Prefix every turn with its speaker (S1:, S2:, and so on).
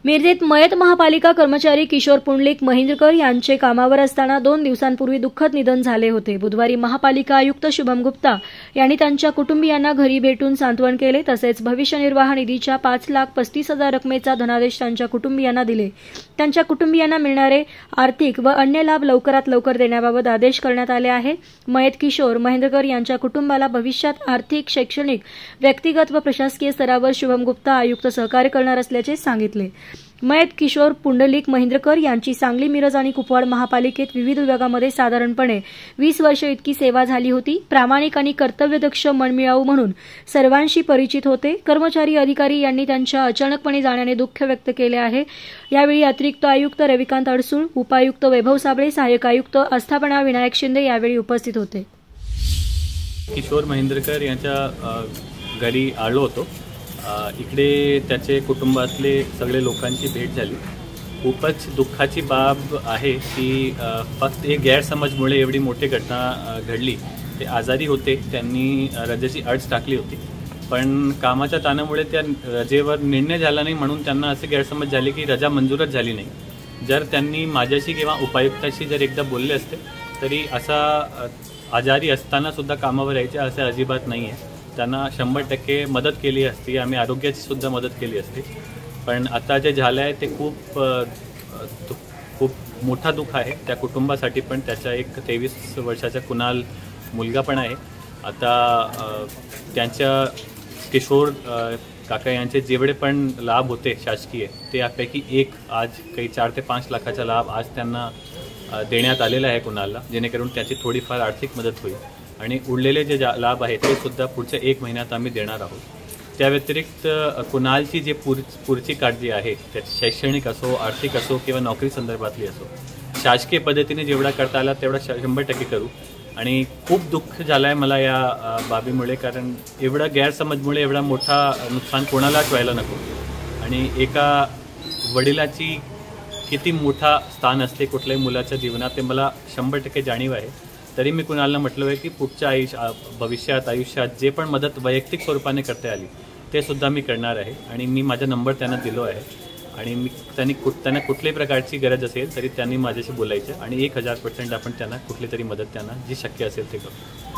S1: मिरजेत मयत महापालिका कर्मचारी किशोर पुंडलिक महिंद्रकर यांचे कामावर असताना 2 दिवसांपूर्वी दुःखद निधन झाले होते। बुधवारी महापालिका आयुक्त शुभम गुप्ता यांनी त्यांच्या कुटुंबियांना घरी भेटून सांत्वन केले। तसेच भविष्य निर्वाह निधीच्या 5,35,000 रकमेचा धनादेश त्यांच्या कुटुंबियांना दिले। त्यांच्या कुटुंबियांना मिळणारे आर्थिक व अन्य लाभ लवकरात लवकर देण्याबाबत आदेश करण्यात आले आहे। मयत किशोर महिंद्रकर यांच्या कुटुंबाला भविष्यात आर्थिक, शैक्षणिक, व्यक्तिगत व प्रशासकीय स्तरावर शुभम गुप्ता आयुक्त सहकार्य करणार असल्याचे सांगितले। मयत किशोर पुंडलिक महिंद्रकर यांची सांगली, मिरज आणि कुपवाड महापालिकेत विविध विभागामध्ये साधारणपणे 20 वर्षे इतकी सेवा झाली होती। प्रामाणिक आणि कर्तव्यदक्ष मनमिळाऊ म्हणून सर्वांशी परिचित होते। कर्मचारी, अधिकारी यांनी त्यांच्या अचानकपणे जाण्याने दुःख व्यक्त केले आहे। यावेळी अतिरिक्त आयुक्त रविकांत अडसूळ, उपायुक्त वैभव साबळे, सहाय्यक आयुक्त आस्थापना विनायक शिंदे यावेळी उपस्थित होते।
S2: किशोर महिंद्रकर यांच्या घरी आलो होतो। इकडे त्याचे कुटुंबातले सगळे लोकांची भेट झाली। खूपच दुःखाची बाब आहे की फक्त एक गैरसमजमुळे एवढी मोठी घटना घडली। ते आजारी होते, त्यांनी रजेची अर्ज टाकली होती, पण कामाच्या ताणामुळे त्या रजेवर निर्णय झाला नाही म्हणून त्यांना असे गैरसमज झाले की रजा मंजूरच झाली नाही। जर त्यांनी माझ्याशी किंवा उपायुक्ताशी जर एकदा बोलले असते तरी असा आजारी असताना सुद्धा कामावर यायचे असे अजिबात नाही आहे। त्यांना 100% मदत केली असती, आम्ही आरोग्याची सुद्धा मदत केली असती, पण आता जे झालं आहे ते खूप मोठा दुःख आहे त्या कुटुंबासाठी। पण त्याचा एक 23 वर्षाचा कुणाल मुलगा पण आहे। आता त्यांच्या किशोर काका यांचे जेवढे पण लाभ होते शासकीय ते यापैकी एक आज काही 4 ते 5 लाखाचा लाभ आज त्यांना देण्यात आलेला आहे कुणालला, जेणेकरून त्याची थोडीफार आर्थिक मदत होईल आणि उरलेले जे लाभ आहेत ते सुद्धा पुढच्या 1 महिन्यात आम्ही देणार आहोत। त्या व्यतिरिक्त कुणालची जे पुढची काळजी आहे त्याची शैक्षणिक असो, आर्थिक असो किंवा नोकरी संदर्भातली असो, शासकीय पद्धतीने जेवढा करता आला तेवढा 100% करू। आणि खूप दुःख झालं आहे मला या बाबीमुळे, कारण एवढा गैरसमजमुळे एवढा मोठा नुकसान कोणालाच व्हायला नको। आणि एका वडिलाची किती मोठा स्थान असते कुठल्याही मुलाच्या जीवनात ते मला 100% जाणीव आहे। तरी मी कुणालला म्हटलं आहे की पुढच्या आयुष्यात जे पण मदत वैयक्तिक स्वरूपाने करता आली ते सुद्धा मी करणार आहे। आणि मी माझा नंबर त्यांना दिलो आहे आणि त्यांना कुठल्याही प्रकारची गरज असेल तरी त्यांनी माझ्याशी बोलायचं आणि 1000% आपण त्यांना कुठली तरी मदत त्यांना जी शक्य असेल ते करू।